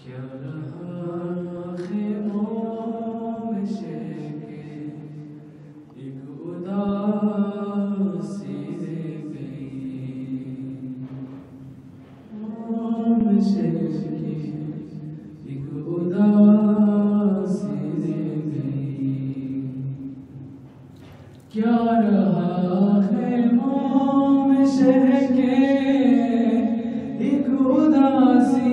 کیا رہا خیموں میں شیکے ایک اداسی رہ گئی میں شیکے ایک اداسی رہ گئی کیا رہا خیموں میں شیکے ایک اداسی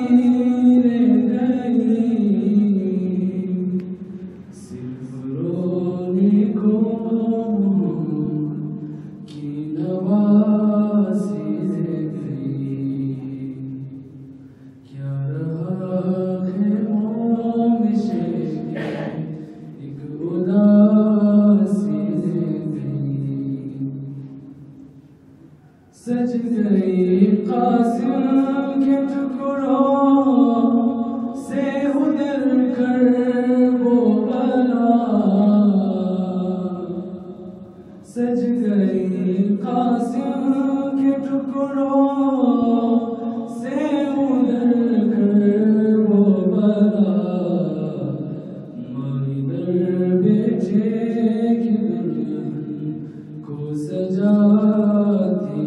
سج گئی قاسم کے ٹکڑوں سے ادھر کر وہ بلا سج گئی قاسم کے ٹکڑوں سے ادھر کر وہ بلا مائی در بیٹھے کہ دلہن کو سجاتی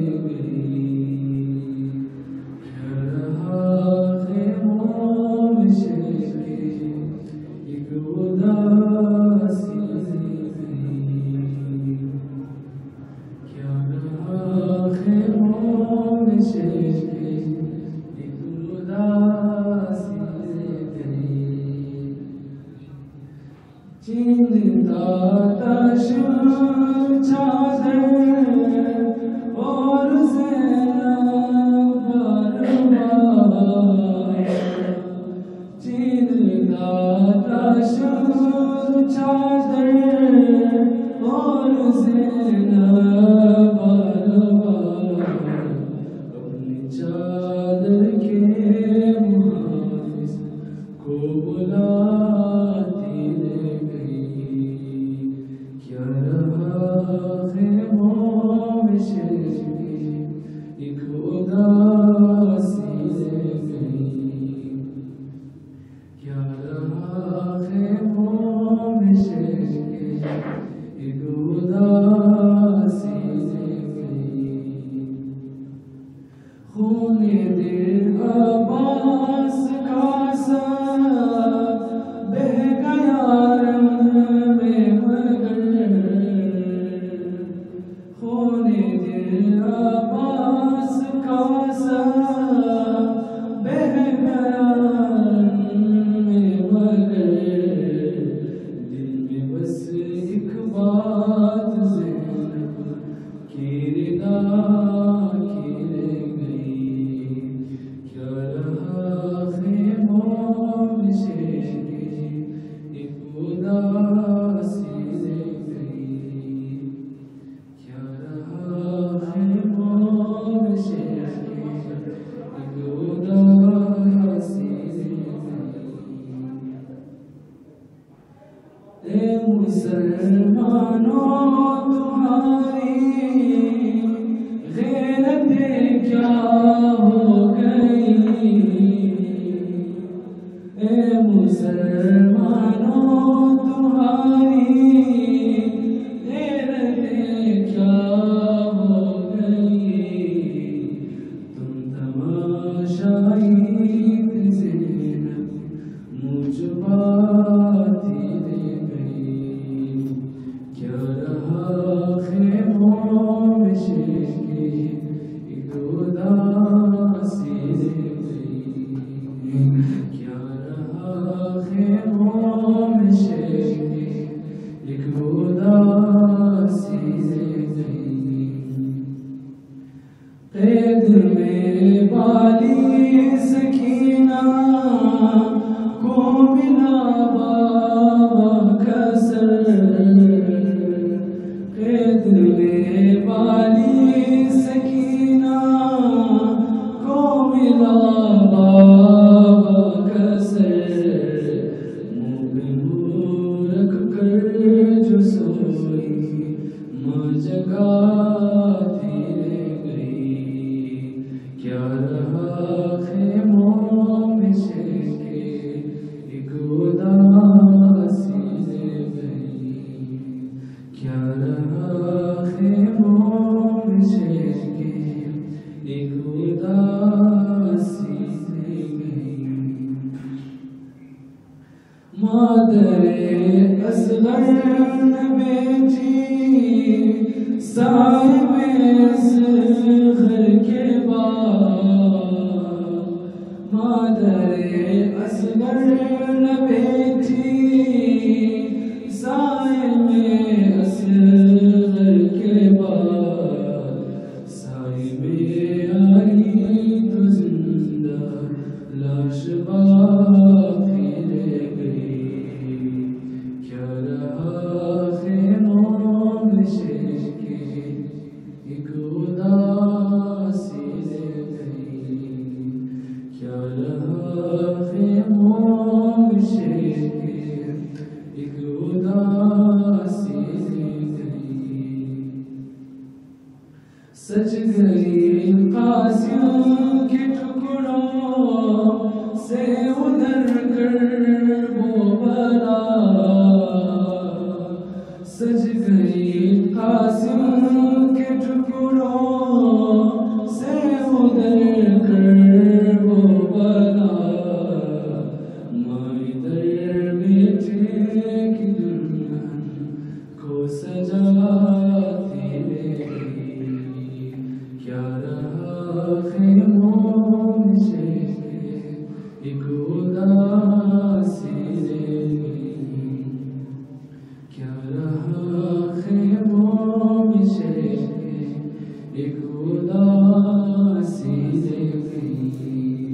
چادر اور زینب باربار چین داتا چادر اور زینب باربار اپنی چادر کے محافظ کو بلاتی رہ گئی کیا رہا خیموں میں شیکے ایک اداسی رہ گئی کیا رہا خیموں میں شیکے ایک اداسی رہ گئی خون دل عباس کا سا بہ گیا رنگ میں مگر خون دل عباس کا سا بہ گیا رنگ میں مگر دل میں بس ایک بات زینب کی ردا کی رہ گئی کیا رہا خیموں میں شیکے ایک اداسی رہ گئی کیا رہا خیموں میں شیکے ایک اداسی رہ گئی اے مسلمانوں تمہاری غیرتیں کیا ہو گئی اے مسلمانوں تمہاری غیرتیں کیا ہو گئی تم تماشائی زینب مجھ باتی رہ گئی کیا رہا خیموں میں شیکے ایک اداسی رہ گئی کیا رہا خیموں میں شیکے ایک اداسی رہ گئی قید میں والی سکینہ کو ملا بابا کا سر قید میں والی سکینہ کو ملا بابا کا مادر اصغر نے بیٹی صاحب اصغر کے بعد، مادر اصغر نے بیٹی صاحب اصغر کے بعد، صاحب آئی تو زندہ لاش باقی رہ گئی، کیا رہا خیموں میں شیش کی ایک اداسی رہ گئی، کیا رہا خیموں میں شیش کی ایک اداسی رہ گئی، سج گئی قاسم کے ٹکڑوں سے ادھر کر وہ بلا، سج گئی قاسم کے ٹکڑوں سے ادھر کر وہ بلا، مائی در بیٹے کی دلہن کو سجاتی رہ گئی، کیا رہا خیموں میں شیش کے ایک اداسی رہ گئی، کیا رہا خیموں میں شیش کے ایک اداسی رہ گئی،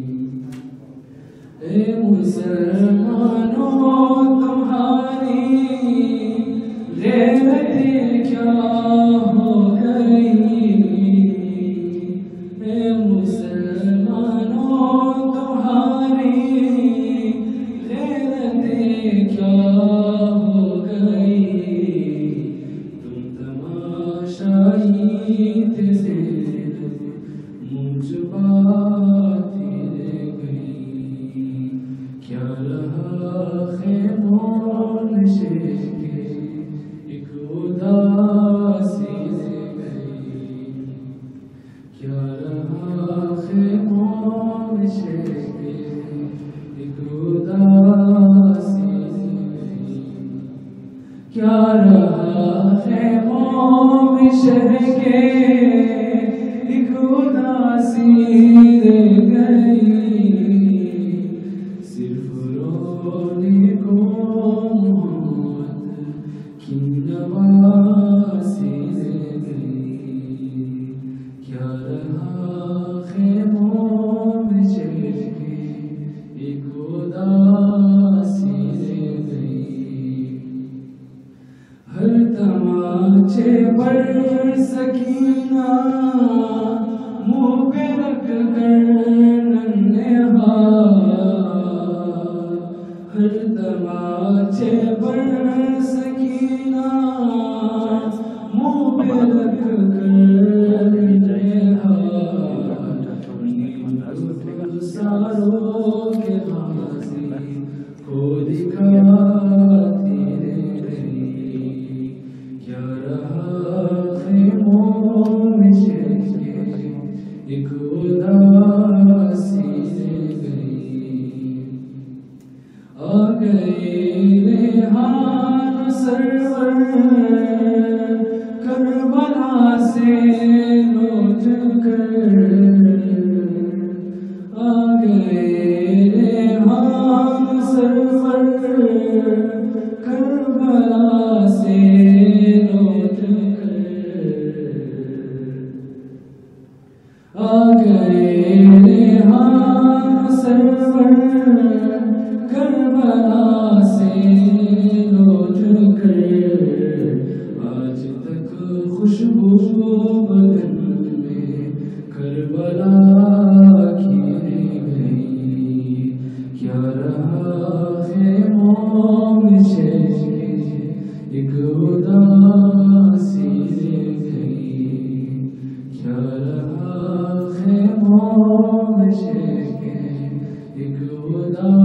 اے مسلمانوں تمہاری غیرت کیا ہو گئی، اے مسلمانوں تمہاری غیرت کیا ہو گئی، تم تماشائی تھے زیر منہ چھپاتی رہ گئی، کیا رہا خیموں میں شیش کے ایک اداسی رہ گئی، کیا رہا خیموں میں شیش کے ایک اداسی رہ گئی، کیا رہا خیموں میں شیش کے ایک اداسی رہ گئی، صرف رونے کو محمد کی نواسی رہ گئی، کیا رہا خیموں میں شیش کے ایک اداسی رہ گئی، ہر تماچے پر سکینہ منہ پہ رکھ کر ننہار، ہر تماچے پر سکینہ منہ پہ رکھ کر ننہار، ساروں کے غازی کو دکھاتی رہ گئی، کیا رہا خیموں میں شیش کے ایک اداسی رہ گئی، آ گئے ریحان سرور کربلا سے لوٹ کر، آ گئے ریحان سرور کربلا سے لوٹ کر، آ گئے ریحان سرور کربلا سے لوٹ کر، آج تک خوشبو بدن میں کربلا کی رہ گئی، کیا رہا خیموں میں شیش کے ایک اداسی رہ گئی، کیا رہا خیموں میں شیش کے ایک اداسی